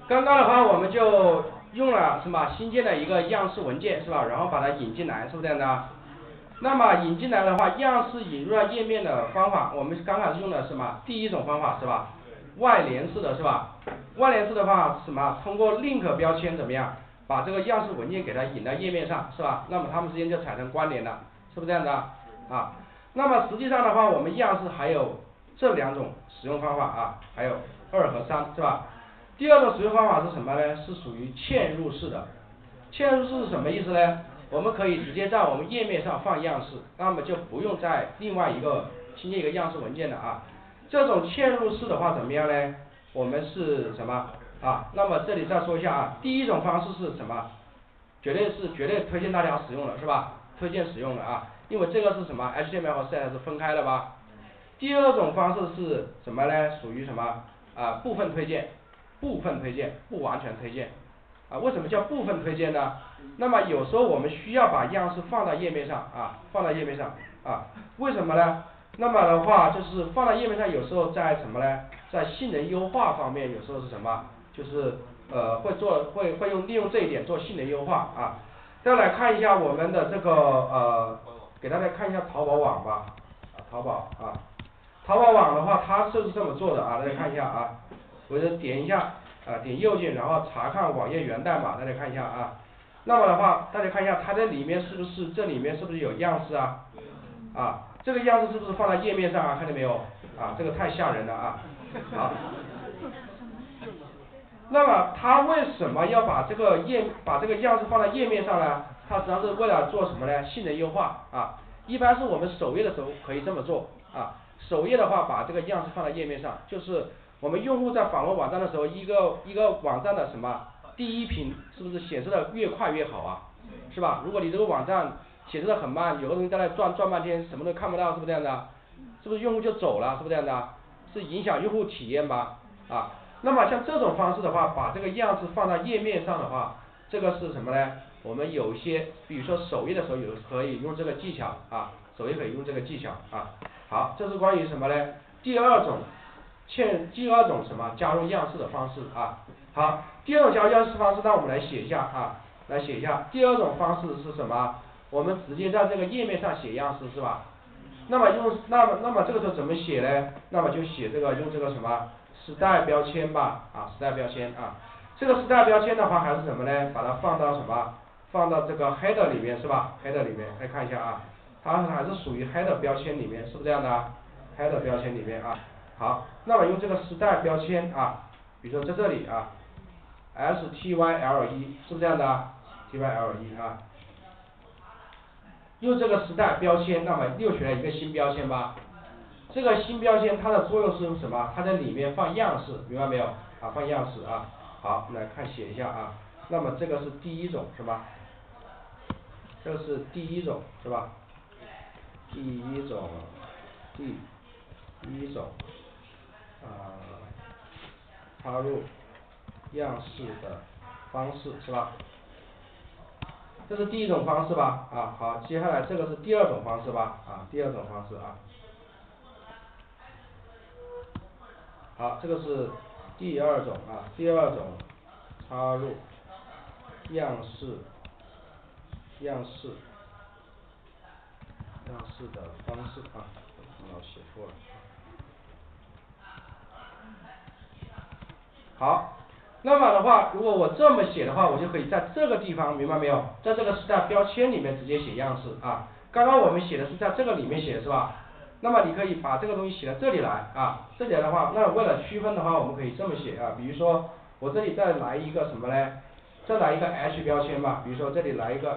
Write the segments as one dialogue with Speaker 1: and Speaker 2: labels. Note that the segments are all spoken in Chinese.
Speaker 1: 刚刚的话我们就用了什么新建的一个样式文件是吧？然后把它引进来，是不是这样的？那么引进来的话，样式引入到页面的方法，我们刚开始用的是什么？第一种方法是吧？外联式的是吧？外联式的话是什么？通过 link 标签怎么样？把这个样式文件给它引到页面上是吧？那么它们之间就产生关联了，是不是这样的？啊，那么实际上的话，我们样式还有这两种使用方法啊，还有2和3是吧？第二种使用方法是什么呢？是属于嵌入式的。嵌入式是什么意思呢？我们可以直接在我们页面上放样式，那么就不用再另外新建一个样式文件了啊。这种嵌入式的话怎么样呢？我们是什么啊？那么这里再说一下啊，第一种方式是什么？绝对推荐大家使用的是吧？推荐使用的啊，因为这个是什么 ？HTML 和 CSS 是分开的吧？第二种方式是什么呢？属于什么啊？部分推荐，部分推荐，不完全推荐。啊，为什么叫部分推荐呢？那么有时候我们需要把样式放到页面上啊，放到页面上啊，为什么呢？那么的话就是放到页面上，有时候在什么呢？在性能优化方面，有时候是什么？就是会利用这一点做性能优化啊。再来看一下我们的这个给大家看一下淘宝网吧，淘宝啊，淘宝网的话它是这么做的啊，大家看一下啊，我就点一下点右键，然后查看网页源代码，大家看一下啊。那么的话，大家看一下它这里面是不是有样式啊？啊，这个样式是不是放在页面上啊？看见没有？啊，这个太吓人了啊！好。那么它为什么要把这个样式放在页面上呢？它实际上是为了做什么呢？性能优化啊。一般是我们首页的时候可以这么做啊。首页的话，把这个样式放在页面上，就是我们用户在访问网站的时候，一个网站的什么第一屏是不是显示的越快越好啊？是吧？如果你这个网站显示的很慢，有个东西在那转半天，什么都看不到，是不是这样的？是不是用户就走了？是不是这样的？是影响用户体验吧？啊。那么像这种方式的话，把这个样式放到页面上的话，这个是什么呢？我们有些，比如说首页的时候可以用这个技巧啊，首页可以用这个技巧啊。好，这是关于什么呢？第二种什么加入样式的方式啊。好，第二种加入样式方式，让我们来写一下啊，来写一下。第二种方式是什么？我们直接在这个页面上写样式是吧？那么这个时候怎么写呢？那么就写这个用这个什么时代标签吧啊，时代标签啊。这个时代标签的话还是什么呢？把它放到什么？放到这个 header 里面是吧 ？header 里面来看一下啊，它还是属于 header 标签里面，是不是这样的？header 标签里面啊。好，那么用这个时代标签啊，比如说在这里啊 ，STYLE 是不是这样的？TYLE 啊。用这个时代标签，那么又取了一个新标签吧。这个新标签它的作用是什么？它在里面放样式，明白没有？啊，放样式啊。好，来看写一下啊。那么这个是第一种是吧？这是第一种是吧？第一种插入样式的方式是吧？这是第一种方式吧？啊，好，接下来这个是第二种方式吧？啊，第二种方式啊。好，这个是第二种啊，第二种插入样式的方式啊，我写错了。好，那么的话，如果我这么写的话，我就可以在这个地方，明白没有？在这个时代标签里面直接写样式啊。刚刚我们写的是在这个里面写是吧？那么你可以把这个东西写到这里来啊。这里来的话，那为了区分的话，我们可以这么写啊。比如说我这里再来一个什么呢？再来一个 H 标签吧。比如说这里来一个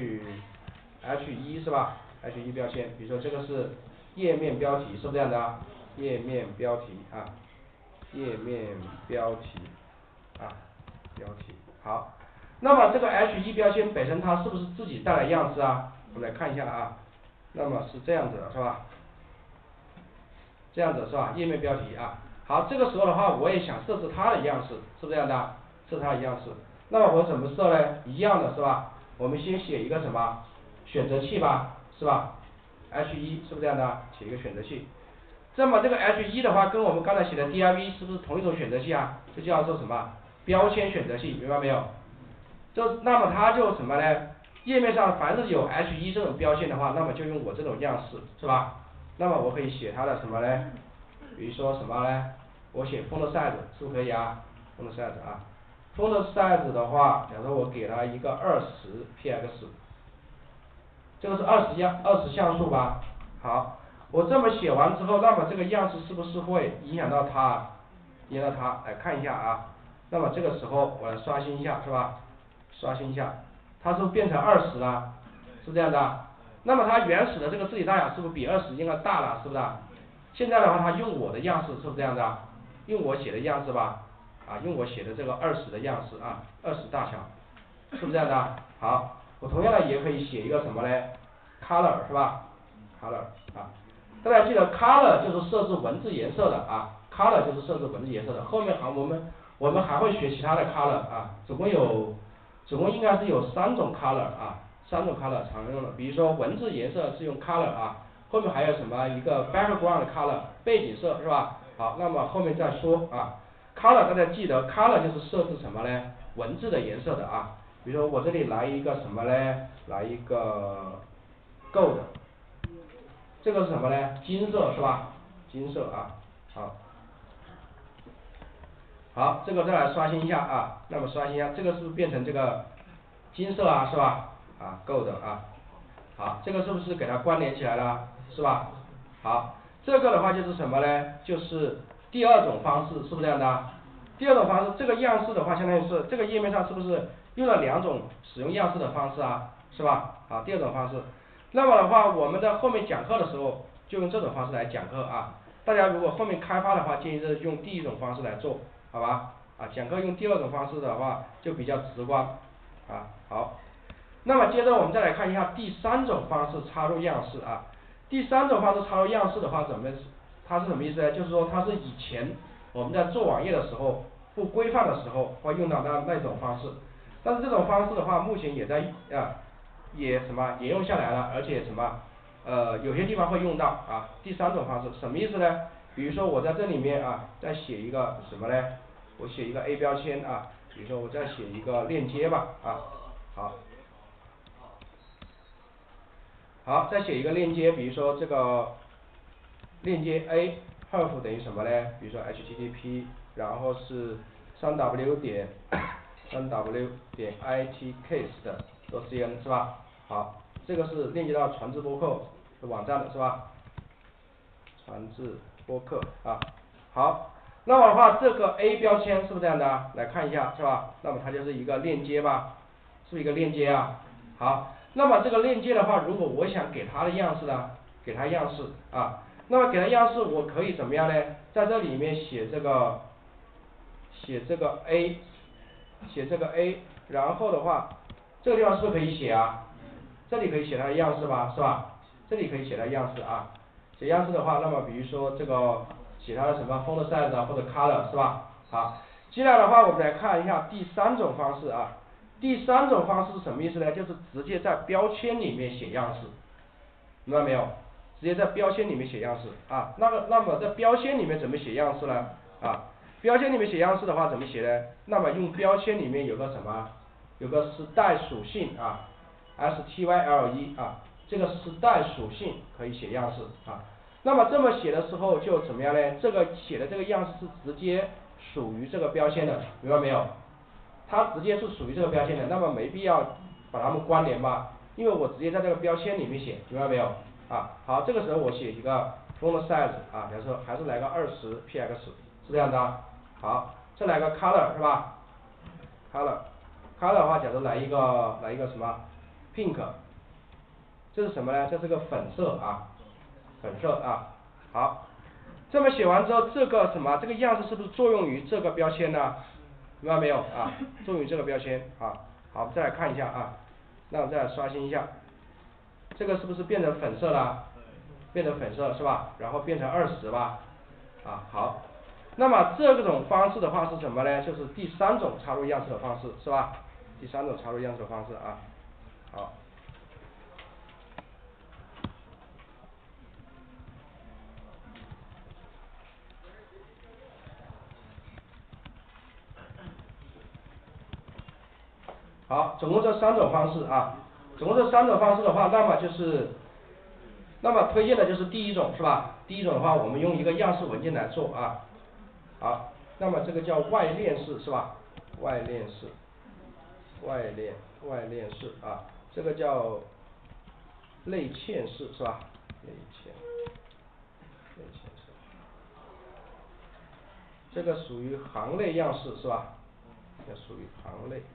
Speaker 1: H1是吧？H1标签，比如说这个是页面标题，是不是这样的啊？页面标题啊。页面标题啊，标题好。那么这个 H1标签本身它是不是自己带来样式啊？我们来看一下啊。那么是这样子的是吧？这样子是吧？页面标题啊。好，这个时候的话我也想设置它的样式，是不是这样的？设置它的样式。那么我怎么设呢？一样的是吧？我们先写一个什么选择器吧，是吧？H1是不是这样的？写一个选择器。那么这个H1的话跟我们刚才写的 div 是不是同一种选择器啊？这叫做什么？ 标签选择性，明白没有？那么它就什么呢？页面上凡是有 H1 这种标签的话，那么就用我这种样式，是吧？那么我可以写它的什么呢？比如说什么呢？我写 font size 是不是可以啊 ？font size 啊 ，font size 的话，假如我给它一个20px，这个是20像素吧？好，我这么写完之后，那么这个样式是不是会影响到它？影响到它，来看一下啊。那么这个时候我来刷新一下，是吧？刷新一下，它是不是变成20了？是这样的。那么它原始的这个字体大小是不是比20应该大了？是不是？现在的话，它用我的样式，是不是这样的？用我写的样式吧，啊，用我写的这个20的样式啊，20大小，是不是这样的？好，我同样的也可以写一个什么呢 ？color 是吧 ？color 啊，大家记得 color 就是设置文字颜色的啊 ，color 就是设置文字颜色的。后面我们还会学其他的 color 啊，总共应该是有3种 color 啊，3种 color 常用的，比如说文字颜色是用 color 啊，后面还有什么一个 background color 背景色是吧？好，那么后面再说啊。color 大家记得 color 就是设置什么呢？文字的颜色的啊。比如说我这里来一个什么呢？来一个 gold， 这个是什么呢？金色是吧？金色啊，好。好，这个再来刷新一下啊，那么刷新一下，这个是不是变成这个金色啊，是吧？啊，gold啊，好，这个是不是给它关联起来了，是吧？好，这个的话就是什么呢？就是第二种方式，是不是这样的？第二种方式，这个样式的话，相当于是这个页面上是不是用了2种使用样式的方式啊，是吧？好，第二种方式，那么的话，我们在后面讲课的时候就用这种方式来讲课啊。大家如果后面开发的话，建议是用第一种方式来做，好吧？啊，讲课用第二种方式的话就比较直观啊。好，那么接着我们再来看一下第3种方式插入样式啊。第3种方式插入样式的话，它是什么意思呢？就是说它是以前我们在做网页的时候不规范的时候会用到那种方式，但是这种方式的话，目前也在也沿用下来了，而且有些地方会用到啊。第3种方式什么意思呢？比如说我在这里面啊，再写一个什么呢？我写一个 A 标签啊，比如说我再写一个链接吧啊，好，再写一个链接，比如说这个链接 A href 等于什么呢？比如说 http， 然后是3w 点itcast.cn 是吧？好，这个是链接到传智播客的网站的是吧？传智播客啊，好，那么的话这个 A 标签是不是这样的？来看一下是吧？那么它就是一个链接吧，是不是一个链接啊？好，那么这个链接的话，如果我想给它的样式呢，给它样式啊，那么给它样式我可以怎么样呢？在这里面写这个 A， 然后的话，这个地方是不是可以写啊？这里可以写它的样式吧，是吧？这里可以写它的样式啊。写样式的话，那么比如说这个写它的什么 font size 啊，或者 color 是吧？好，接下来的话我们来看一下第3种方式啊。第3种方式是什么意思呢？就是直接在标签里面写样式，明白没有？直接在标签里面写样式啊。那么在标签里面怎么写样式呢？啊，标签里面写样式的话怎么写呢？那么用标签里面有个什么？有个时代属性啊 ，style 啊，这个时代属性可以写样式啊。那么这么写的时候就怎么样呢？这个写的这个样式是直接属于这个标签的，明白没有？它直接是属于这个标签的，那么没必要把它们关联吧，因为我直接在这个标签里面写，明白没有？啊，好，这个时候我写一个 font size 啊，比如说还是来个20px，是这样的。好，再来个 color 是吧 ？color 的话，假如来一个什么 pink， 这是什么呢？这是个粉色啊，粉色啊。好，这么写完之后，这个样式是不是作用于这个标签呢？明白没有啊？作用于这个标签啊。好，再来看一下啊，那我再来刷新一下，这个是不是变成粉色了？变成粉色是吧？然后变成20吧？啊，好。那么这种方式的话是什么呢？就是第3种插入样式的方式是吧？第3种插入样式的方式啊。好。 好，总共这3种方式啊，总共这3种方式的话，那么推荐的就是第一种是吧？第一种的话，我们用一个样式文件来做啊。好，那么这个叫外链式是吧？外链式啊，这个叫内嵌式是吧？内嵌式，这个属于行内样式是吧？这属于行内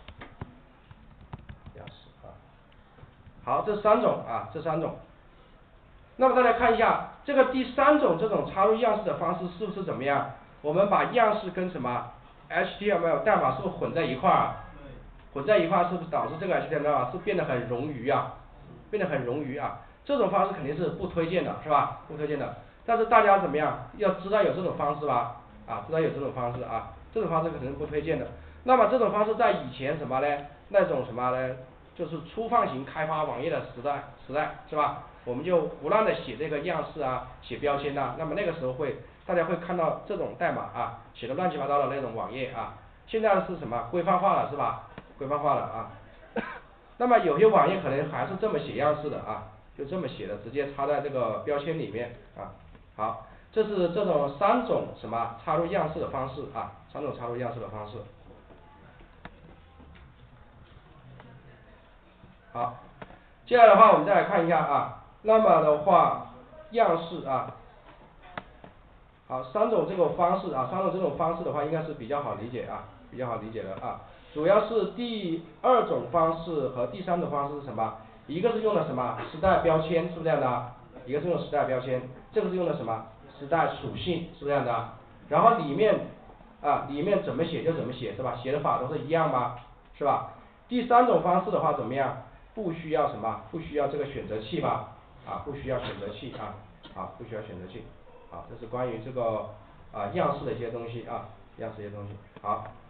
Speaker 1: 样式啊。好，这3种啊，这3种。那么大家看一下，这个第3种这种插入样式的方式是不是怎么样？我们把样式跟什么 HTML 代码是不是混在一块儿啊？混在一块儿是不是导致这个 HTML 啊是变得很冗余啊？变得很冗余啊？这种方式肯定是不推荐的，是吧？不推荐的。但是大家怎么样？要知道有这种方式吧？啊，知道有这种方式啊，这种方式肯定是不推荐的。那么这种方式在以前什么呢？那种什么呢？就是粗放型开发网页的时代是吧？我们就胡乱的写这个样式啊，写标签呐，那么那个时候大家会看到这种代码啊，写的乱七八糟的那种网页啊。现在是什么规范化了是吧？规范化了啊。那么有些网页可能还是这么写样式的啊，就这么写的，直接插在这个标签里面啊。好，这是这种3种什么插入样式的方式啊，3种插入样式的方式。好，接下来的话我们再来看一下啊，那么的话样式啊，好，3种这种方式啊，3种这种方式的话应该是比较好理解啊，比较好理解的啊。主要是第2种方式和第3种方式是什么？一个是用的什么时代标签，是不是这样的？一个是用时代标签，这个是用的什么时代属性，是不是这样的？然后里面怎么写就怎么写是吧？写的法都是一样吗？是吧？第3种方式的话怎么样？不需要什么？不需要这个选择器吧？啊，不需要选择器啊，好，不需要选择器。好，这是关于这个样式的一些东西啊，样式一些东西。好，